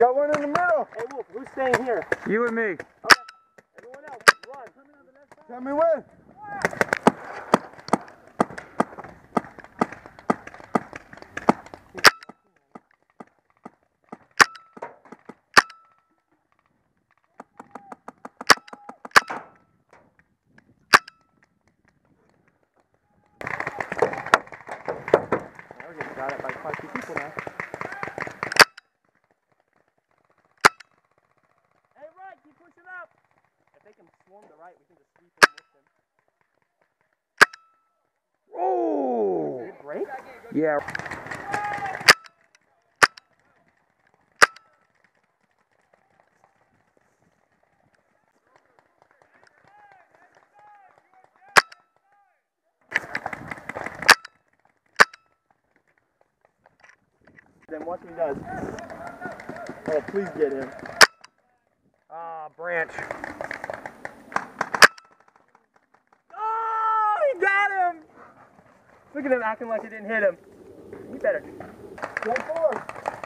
Got one in the middle. Hey, Wolf, who's staying here? You and me. Okay. Everyone else, run. Tell me when. We're getting got it by quite a few people now. Hey, right, keep pushing up. If they can swarm the right, we can just sweep in with them. Oh! Did it break? Yeah. Then watch what he does. Oh, please get him. Ah, branch. Oh, he got him! Look at him acting like it didn't hit him. He better. Go forward.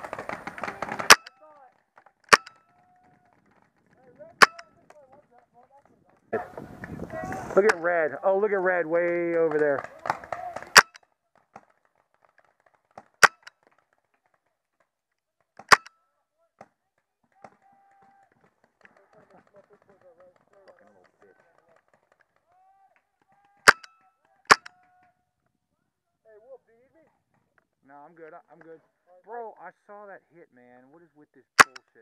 Look at red. Oh, look at red way over there. Hey, Wolf, do you need me? No, I'm good. I'm good. Bro, I saw that hit, man. What is with this bullshit?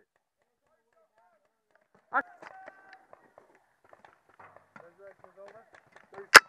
Resurrection's over.